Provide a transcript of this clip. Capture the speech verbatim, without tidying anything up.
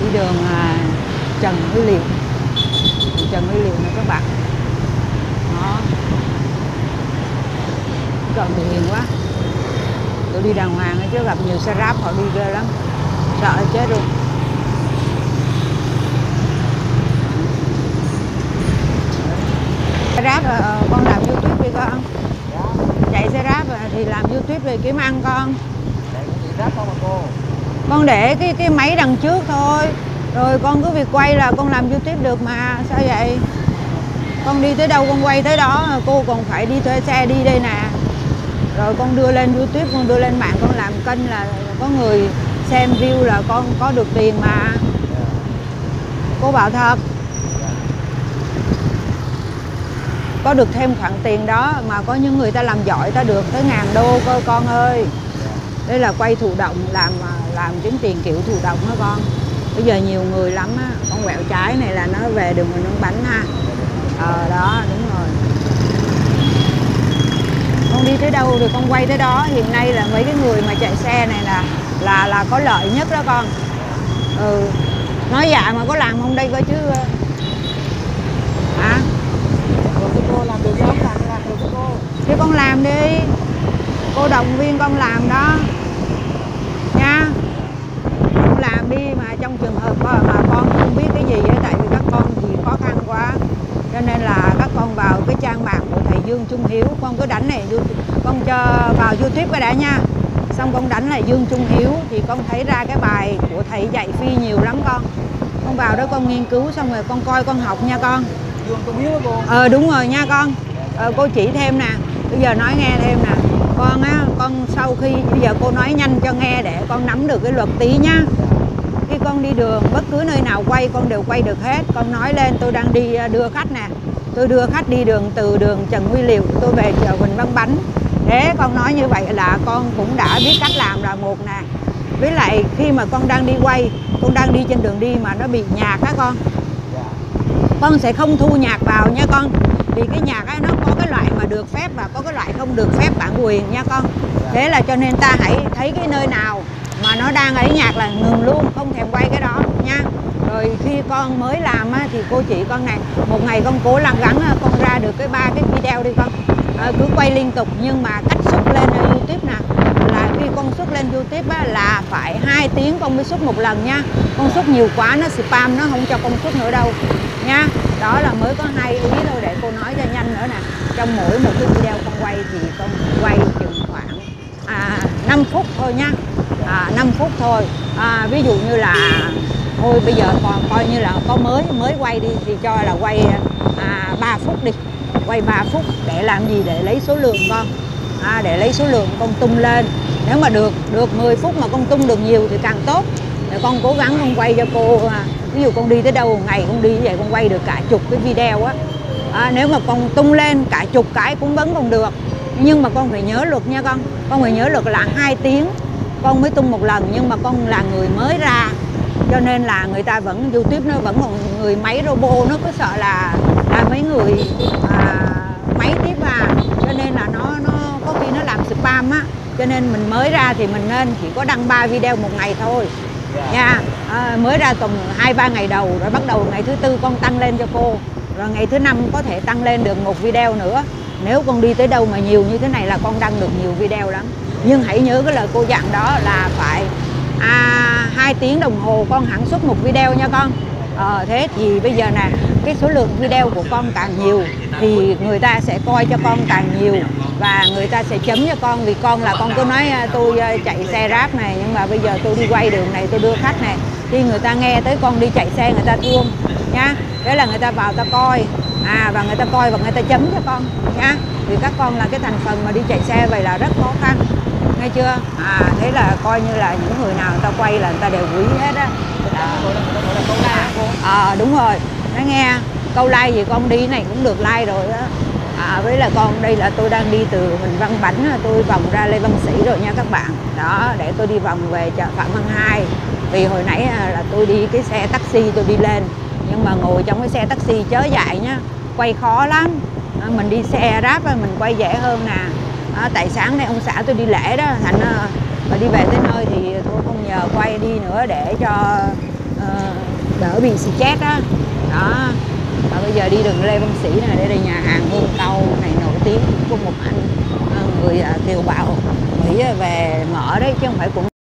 đi đường à, Trần Huy Liệu, Trần Huy Liệu nè các bạn. Đó, trời hiền quá, tôi đi đàng hoàng chứ gặp nhiều xe ráp họ đi ghê lắm, sợ chết luôn. Xe ráp à, con làm YouTube đi con. Chạy xe ráp thì làm YouTube về kiếm ăn con. Con để cái cái máy đằng trước thôi, rồi con cứ việc quay là con làm YouTube được mà. Sao vậy? Con đi tới đâu con quay tới đó, cô còn phải đi thuê xe đi đây nè. Rồi con đưa lên YouTube, con đưa lên mạng, con làm kênh là có người xem view là con có được tiền mà. Cô bảo thật, có được thêm khoản tiền đó mà có những người ta làm giỏi ta được tới ngàn đô cơ con ơi. Đây là quay thụ động, làm làm kiếm tiền kiểu thụ động đó con. Bây giờ nhiều người lắm á, con quẹo trái này là nó về đường Huỳnh Văn Bánh ha. Ờ đó, đúng rồi. Con đi tới đâu thì con quay tới đó. Hiện nay là mấy cái người mà chạy xe này là là là có lợi nhất đó con. Ừ. Nói dạ mà có làm không đây coi chứ. Hả? Cô làm được không? Làm, làm được cho cô. Thì con làm đi. Cô động viên con làm đó. Nha. Con làm đi mà trong trường hợp mà con không biết cái gì ấy, tại vì các con thì khó khăn quá. Cho nên là các con vào cái trang mạng của thầy Dương Trung Hiếu, con cứ đánh này, con cho vào YouTube cái đã nha. Xong con đánh là Dương Trung Hiếu thì con thấy ra cái bài của thầy dạy phi nhiều lắm con. Con vào đó con nghiên cứu xong rồi con coi con học nha con. Dương Trung Hiếu cô. Ờ đúng rồi nha con. Ờ, cô chỉ thêm nè. Bây giờ nói nghe thêm nè. Con á, con sau khi bây giờ cô nói nhanh cho nghe để con nắm được cái luật tí nhá. Khi con đi đường bất cứ nơi nào quay con đều quay được hết. Con nói lên tôi đang đi đưa khách nè. Tôi đưa khách đi đường từ đường Trần Huy Liệu tôi về chợ Huỳnh Văn Bánh. Thế con nói như vậy là con cũng đã biết cách làm là một nè. Với lại khi mà con đang đi quay, con đang đi trên đường đi mà nó bị nhạc á con, con sẽ không thu nhạc vào nha con. Vì cái nhạc ấy nó có cái loại mà được phép và có cái loại không được phép bản quyền nha con. Thế là cho nên ta hãy thấy cái nơi nào mà nó đang ấy nhạc là ngừng luôn, không thèm quay cái đó nha. Rồi khi con mới làm á, thì cô chỉ con này, một ngày con cố gắng gắng con ra được cái ba cái video đi con. À, cứ quay liên tục nhưng mà cách xuất lên YouTube nè, là khi con xuất lên YouTube á, là phải hai tiếng con mới xuất một lần nha. Con xuất nhiều quá nó spam, nó không cho con xuất nữa đâu nha. Đó là mới có hai ý thôi để cô nói cho nhanh nữa nè. Trong mỗi một cái video con quay thì con quay chừng khoảng à, năm phút thôi nha. À, năm phút thôi. À, ví dụ như là thôi bây giờ còn coi như là có mới mới quay đi thì cho là quay à, ba phút đi. Quay ba phút để làm gì? Để lấy số lượng con. À, để lấy số lượng con tung lên. Nếu mà được được mười phút mà con tung được nhiều thì càng tốt. Để con cố gắng con quay cho cô. À, ví dụ con đi tới đâu ngày con đi như vậy con quay được cả chục cái video á. À, nếu mà con tung lên cả chục cái cũng vẫn còn được. Nhưng mà con phải nhớ luật nha con. Con phải nhớ luật là hai tiếng con mới tung một lần. Nhưng mà con là người mới ra, cho nên là người ta vẫn YouTube nó vẫn còn người máy robot, nó cứ sợ là, là mấy người à, máy tiếp à. Cho nên là nó nó có khi nó làm spam á. Cho nên mình mới ra thì mình nên chỉ có đăng ba video một ngày thôi nha. À, mới ra tuần hai ba ngày đầu rồi bắt đầu ngày thứ tư con tăng lên cho cô. Rồi ngày thứ năm có thể tăng lên được một video nữa. Nếu con đi tới đâu mà nhiều như thế này là con đăng được nhiều video lắm. Nhưng hãy nhớ cái lời cô dặn đó là phải à, hai tiếng đồng hồ con hẳn xuất một video nha con. Ờ, thế thì bây giờ nè, cái số lượng video của con càng nhiều thì người ta sẽ coi cho con càng nhiều và người ta sẽ chấm cho con. Vì con là con cứ nói tôi chạy xe ráp này nhưng mà bây giờ tôi đi quay đường này tôi đưa khách này, khi người ta nghe tới con đi chạy xe người ta thương nha. Thế là người ta vào ta coi à, và người ta coi và người ta chấm cho con nha. Vì các con là cái thành phần mà đi chạy xe vậy là rất khó khăn, nghe chưa? À, thế là coi như là những người nào người ta quay là người ta đều quý hết á. À, đúng rồi. Nó nghe câu like gì con đi này cũng được like rồi đó. À, với là con đây là tôi đang đi từ Huỳnh Văn Bánh, tôi vòng ra Lê Văn Sĩ rồi nha các bạn. Đó, để tôi đi vòng về chợ Phạm Văn Hai. Vì hồi nãy là tôi đi cái xe taxi tôi đi lên, nhưng mà ngồi trong cái xe taxi chớ dại nhá, quay khó lắm. À, mình đi xe ráp mình quay dễ hơn nè. À, tại sáng nay ông xã tôi đi lễ đó, thành mà đi về tới nơi thì tôi không nhờ quay đi nữa để cho đỡ bị stress á. Đó. Và bây giờ đi đường Lê Văn Sĩ này, đây là nhà hàng Hương Tâu này nổi tiếng của một anh người kiều bào Mỹ về mở đấy chứ không phải cũng